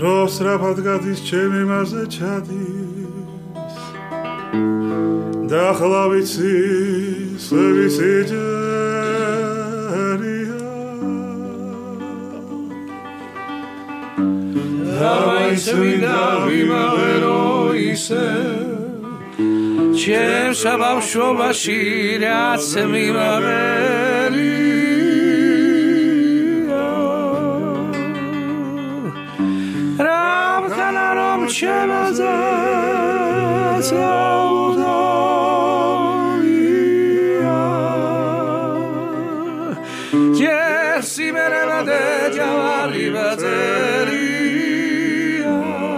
როსრაფად გადის ჩემი მასზე ჩადის და ახლა ვიცი სევისი ჯერია და მაინც მინდა ვიმღერო ისე ჩემს ბავშვობაში რაც მიმაღელი ჩემზე საუდარია ჯერსი მერემადე ჯავარი ბაწერია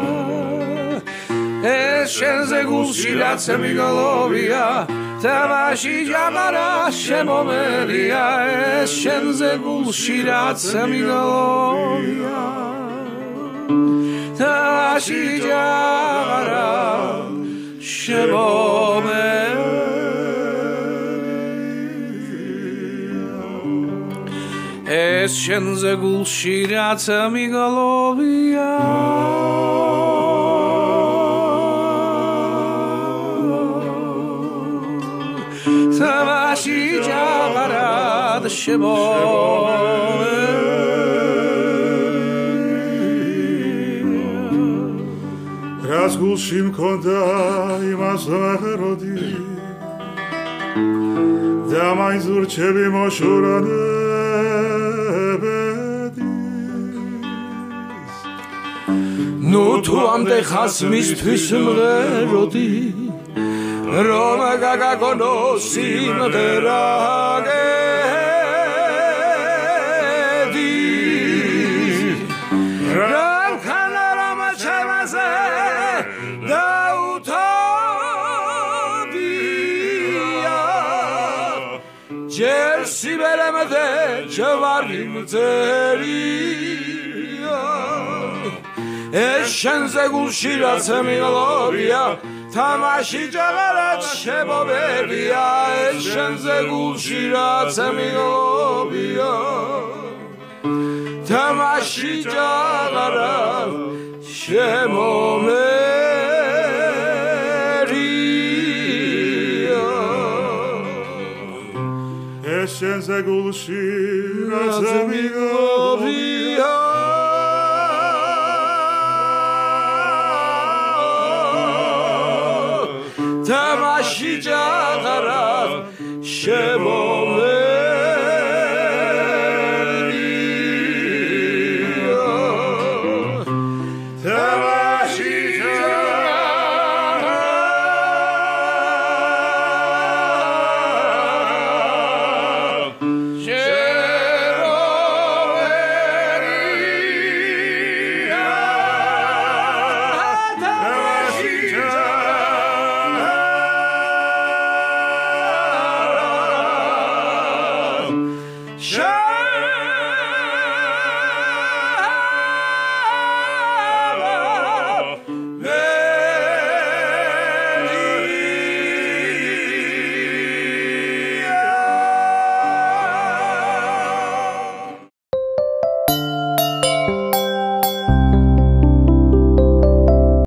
ეს შენზე გულში რაც მიგალოვია თამაში ჯამარა შემომელია ეს შენზე გულში რაც მიგალოვია თამაში ჯამარა შემომელია ეს შენზე გულში რაც მიგალოვია თამაში ჯამარა შემომელია რას გულში მქონდა იმას ვაღეროდი და მაინც ურჩები მოშურანებედის ნუ თუ ამდე ხას მისთვის მღეროდი რომ გაგაგონო სიმღერაგე ჯერსი მერემადე ჯავარი მწერია ეს შენზე გულში რაც მიგალოვია თამაში ჯაღარად შემომელია ეს შენზე გულში რაც მიგალოვია თამაში ჯაღარად შემომელია შენზე გულში რაც მიგალოვია თამაში ჯაღარად შემო